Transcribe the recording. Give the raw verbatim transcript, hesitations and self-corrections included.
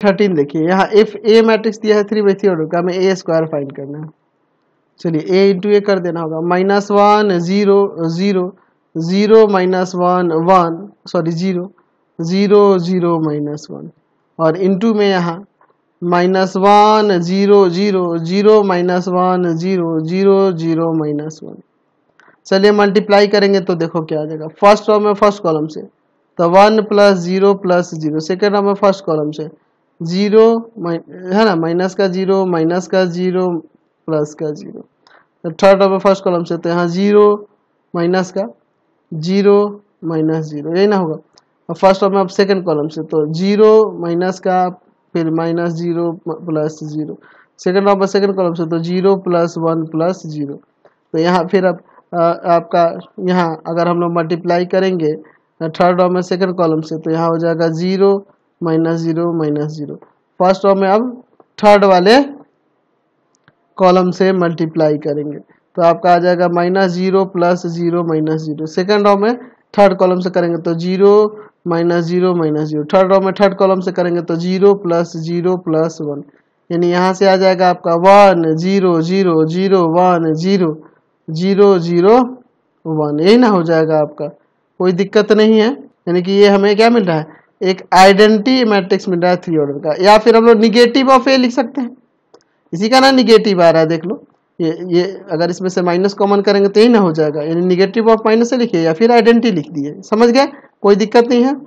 Thirteen देखिए यहाँ if A matrix दिया है थ्री बाई थ्री ऑर्डर का, हमें ए स्क्वायर फाइंड करना है। चलिए ए इंटू ए कर देना होगा, minus one zero zero zero minus one one sorry zero zero zero minus one, और इंटू में यहाँ minus one zero zero zero minus one zero zero zero minus one. चलिए मल्टीप्लाई करेंगे तो देखो क्या आ जाएगा, फर्स्ट रो में फर्स्ट कॉलम से तो one plus zero plus zero, second row में फर्स्ट कॉलम से जीरो है ना, माइनस का जीरो माइनस का जीरो प्लस का जीरो, तो थर्ड रो में फर्स्ट कॉलम से तो यहाँ जीरो माइनस का जीरो माइनस जीरो, यही ना होगा। और फर्स्ट रो में अब सेकेंड कॉलम से तो जीरो माइनस का फिर minus zero plus zero, second row में सेकेंड कॉलम से तो zero plus one plus zero. तो यहाँ फिर अब आपका यहाँ अगर हम लोग मल्टीप्लाई करेंगे थर्ड रो में सेकेंड कॉलम से तो यहाँ हो जाएगा zero minus zero minus zero. First row में अब थर्ड वाले कॉलम से मल्टीप्लाई करेंगे तो आपका आ जाएगा minus zero plus zero minus zero. Second row में थर्ड कॉलम से करेंगे तो zero minus zero minus zero. Third row में थर्ड कॉलम से करेंगे तो zero plus zero plus one, यानी यहाँ से आ जाएगा आपका one zero zero zero one zero zero zero one, यही ना हो जाएगा आपका, कोई दिक्कत नहीं है। यानी कि ये हमें क्या मिल रहा है, एक आइडेंटिटी मैट्रिक्स मिल रहा है थ्री ऑर्डर का। या फिर हम लोग निगेटिव ऑफ ए लिख सकते हैं, इसी का ना निगेटिव आ रहा है, देख लो ये ये अगर इसमें से माइनस कॉमन करेंगे तो यही ना हो जाएगा, यानी निगेटिव ऑफ माइनस से लिखिए या फिर आइडेंटिटी लिख दिए, समझ गए, कोई दिक्कत नहीं है।